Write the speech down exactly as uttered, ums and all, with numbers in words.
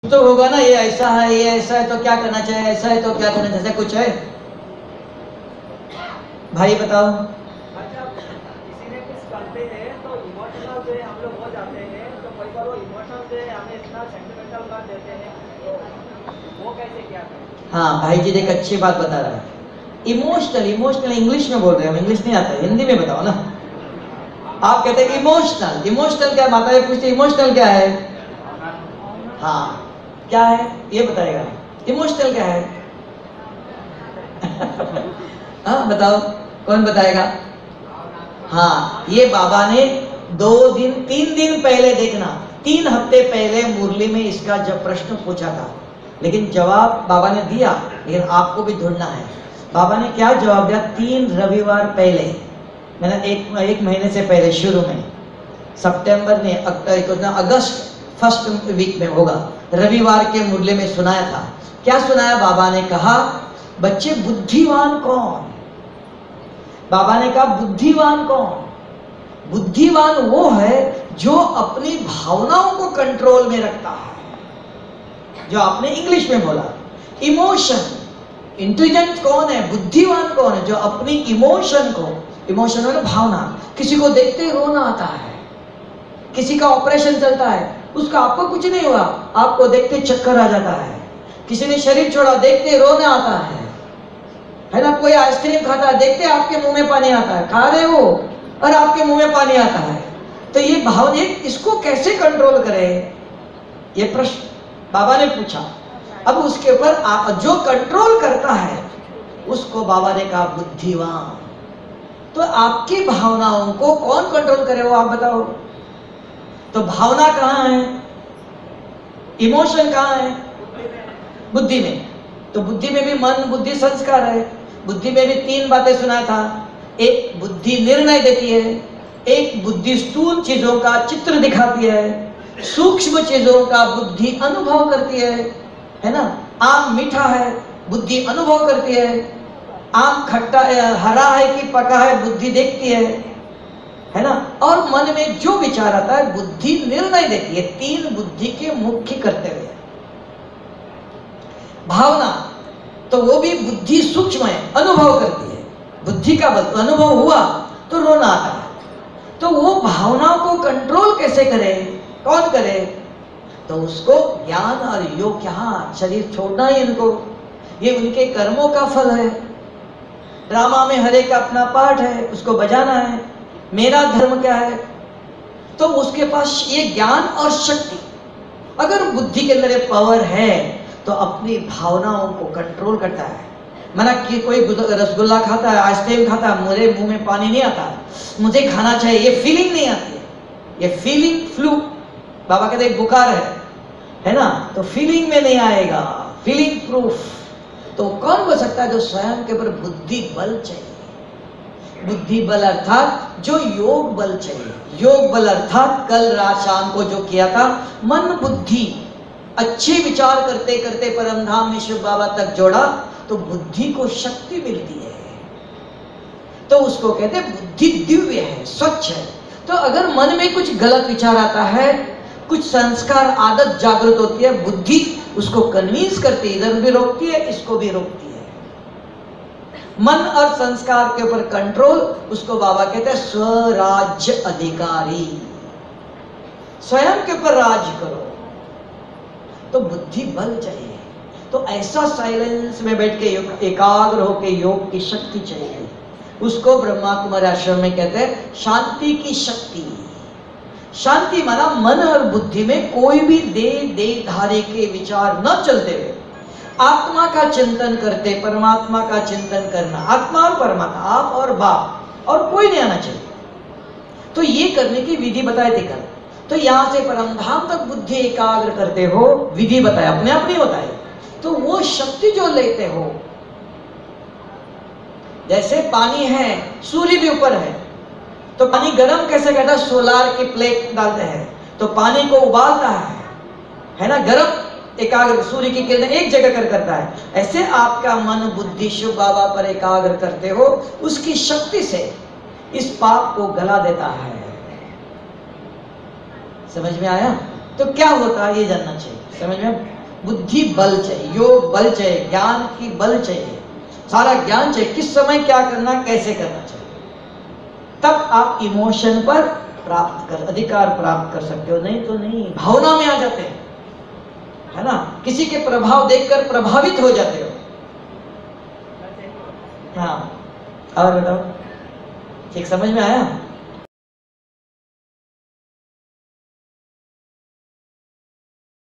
तो होगा ना, ये ऐसा है, ये ऐसा है तो क्या करना चाहिए, ऐसा है तो क्या करना चाहिए, कुछ है भाई बताओ। अच्छा, किसी ने कुछ करते हैं तो इमोशनल जो है हम लोग हो जाते हैं, तो कई बार वो इमोशनल जो है हमें इतना सेंटिमेंटल कर देते हैं, तो वो कैसे क्या करें? हाँ भाई जी देख अच्छी बात बता रहा है। इमोशनल, इमोशनल इंग्लिश में बोल रहे हैं हम, इंग्लिश नहीं आता है, हिंदी में बताओ ना। आप कहते हैं इमोशनल, इमोशनल क्या, माता जी पूछते इमोशनल क्या है। हाँ क्या है ये बताएगा, इमोशनल क्या है। हाँ बताओ कौन बताएगा। हाँ ये बाबा ने दो दिन तीन दिन पहले देखना, तीन हफ्ते पहले मुरली में इसका जब प्रश्न पूछा था, लेकिन जवाब बाबा ने दिया, लेकिन आपको भी ढूंढना है। बाबा ने क्या जवाब दिया, तीन रविवार पहले, मैंने एक एक महीने से पहले शुरू में, सितंबर में अगस्त फर्स्ट वीक में होगा, रविवार के मुरली में सुनाया था। क्या सुनाया बाबा ने कहा, बच्चे बुद्धिमान कौन। बाबा ने कहा बुद्धिमान कौन, बुद्धिमान वो है जो अपनी भावनाओं को कंट्रोल में रखता है, जो आपने इंग्लिश में बोला इमोशन। इंटेलिजेंट कौन है, बुद्धिमान कौन है, जो अपनी इमोशन को, इमोशन मतलब भावना, किसी को देखते ही रोना आता है, किसी का ऑपरेशन चलता है, उसका आपको कुछ नहीं हुआ, आपको देखते चक्कर आ जाता है, किसी ने शरीर छोड़ा देखते रोना आता है है ना, कोई आइसक्रीम खाता है देखते आपके मुंह में पानी आता है, खा रहे हो और आपके मुंह में पानी आता है। तो ये भावना, इसको कैसे कंट्रोल करें, ये प्रश्न बाबा ने पूछा। अब उसके ऊपर जो कंट्रोल करता है उसको बाबा ने कहा बुद्धिमान। तो आपकी भावनाओं को कौन कंट्रोल करे वो आप बताओ। तो भावना कहाँ है, इमोशन कहाँ है, बुद्धि में। तो बुद्धि में भी मन बुद्धि संस्कार है, बुद्धि में भी तीन बातें सुना था, एक बुद्धि निर्णय देती है, एक बुद्धि स्थूल चीजों का चित्र दिखाती है, सूक्ष्म चीजों का बुद्धि अनुभव करती है, है ना। आम मीठा है बुद्धि अनुभव करती है, आम खट्टा हरा है कि पका है बुद्धि देखती है है ना। और मन में जो विचार आता है बुद्धि निर्णय देती है। तीन बुद्धि के मुख्य कर्तव्य है। भावना तो वो भी बुद्धि सूक्ष्म है, अनुभव करती है, बुद्धि का बल अनुभव हुआ तो रोना आता है। तो वो भावनाओं को कंट्रोल कैसे करे, कौन करे, तो उसको ज्ञान और योग, यहाँ शरीर छोड़ना ही इनको, ये उनके कर्मों का फल है। ड्रामा में हर एक का अपना पार्ट है, उसको बजाना है। मेरा धर्म क्या है, तो उसके पास ये ज्ञान और शक्ति, अगर बुद्धि के अंदर पावर है तो अपनी भावनाओं को कंट्रोल करता है। मना कि कोई रसगुल्ला खाता है, आइसक्रीम खाता है, मेरे मुंह में पानी नहीं आता है, मुझे खाना चाहिए, ये फीलिंग नहीं आती है, ये फीलिंग फ्लू, बाबा कहते एक बुखार है है ना, तो फीलिंग में नहीं आएगा, फीलिंग प्रूफ। तो कौन बोल सकता है, जो स्वयं के ऊपर बुद्धि बल चाहिए। बुद्धि बल अर्थात जो योग बल चाहिए। योग बल अर्थात कल रात शाम को जो किया था, मन बुद्धि अच्छे विचार करते करते परमधाम में शिव बाबा तक जोड़ा, तो बुद्धि को शक्ति मिलती है। तो उसको कहते हैं बुद्धि दिव्य है, स्वच्छ है। तो अगर मन में कुछ गलत विचार आता है, कुछ संस्कार आदत जागृत होती है, बुद्धि उसको कन्विंस करती है, इधर भी रोकती है, इसको भी रोकती है। मन और संस्कार के ऊपर कंट्रोल, उसको बाबा कहते हैं स्वराज्य अधिकारी। स्वयं के ऊपर राज करो, तो बुद्धि बल चाहिए। तो ऐसा साइलेंस में बैठ के योग, एकाग्र होके योग की शक्ति चाहिए। उसको ब्रह्मा कुमारी आश्रम में कहते हैं शांति की शक्ति। शांति माना मन और बुद्धि में कोई भी दे दे धारे के विचार न चलते हुए आत्मा का चिंतन करते, परमात्मा का चिंतन करना, आत्मा और परमात्मा, आप और बाप, और कोई नहीं आना चाहिए। तो ये करने की विधि बताए थे कल। तो यहां से परमधाम तक बुद्धि एकाग्र करते हो, विधि बताया, अपने आप नहीं होता है। तो वो शक्ति जो लेते हो, जैसे पानी है, सूर्य भी ऊपर है, तो पानी गर्म कैसे करता है, सोलार की प्लेट डालते हैं तो पानी को उबालता है है ना, गर्म एकाग्र सूर्य की किरण एक जगह कर करता है। ऐसे आपका मन बुद्धि शिव बाबा पर एकाग्र करते हो, उसकी शक्ति से इस पाप को गला देता है। समझ में आया। तो क्या होता है ये जानना चाहिए, समझ में बुद्धि बल चाहिए, योग बल चाहिए, ज्ञान की बल चाहिए, सारा ज्ञान चाहिए, किस समय क्या करना, कैसे करना चाहिए। तब आप इमोशन पर प्राप्त कर अधिकार प्राप्त कर सकते हो, नहीं तो नहीं, भावना में आ जाते हैं, है ना, किसी के प्रभाव देखकर प्रभावित हो जाते हो। हाँ, और बताओ, ठीक समझ में आया?